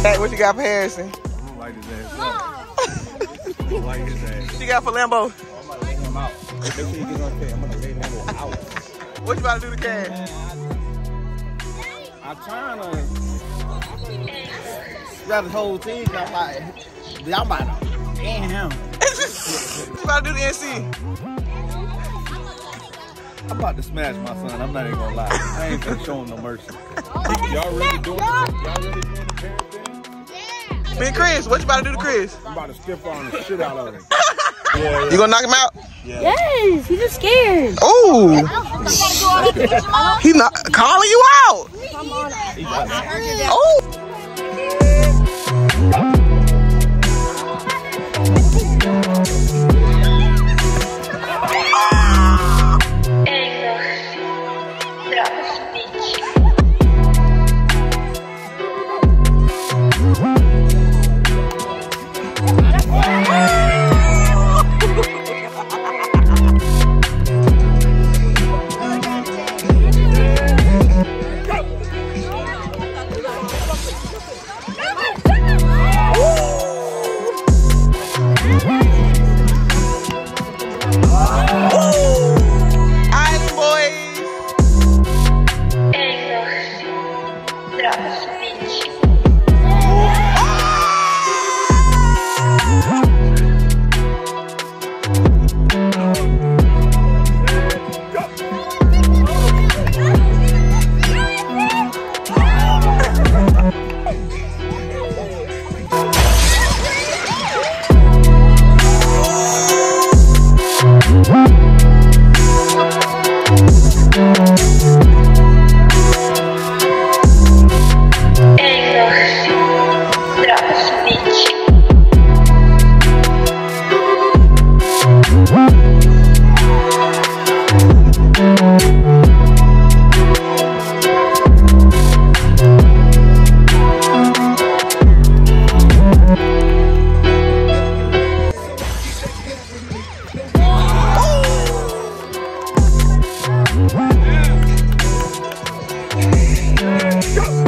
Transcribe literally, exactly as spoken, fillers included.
Hey, what you got for Harrison? I'm gonna light his ass up. I'm gonna light his ass. What you got for Lambo? I'm gonna lay him out. Make sure you get on there. I'm gonna lay Lambo out. What you about to do to Cash? I'm trying to grab the whole team. I'm like, y'all about to damn him. What you about to do to N C? I'm about to smash my son. I'm not even gonna lie. I ain't gonna show him no mercy. Y'all really doing it? Y'all really doing the parent thing? Me and Chris, what you about to do to Chris? I'm about to skip on the shit out of him. Yeah. You gonna knock him out? Yeah. Yes, he's just scared. Ooh. He not calling you out. Oh. Go!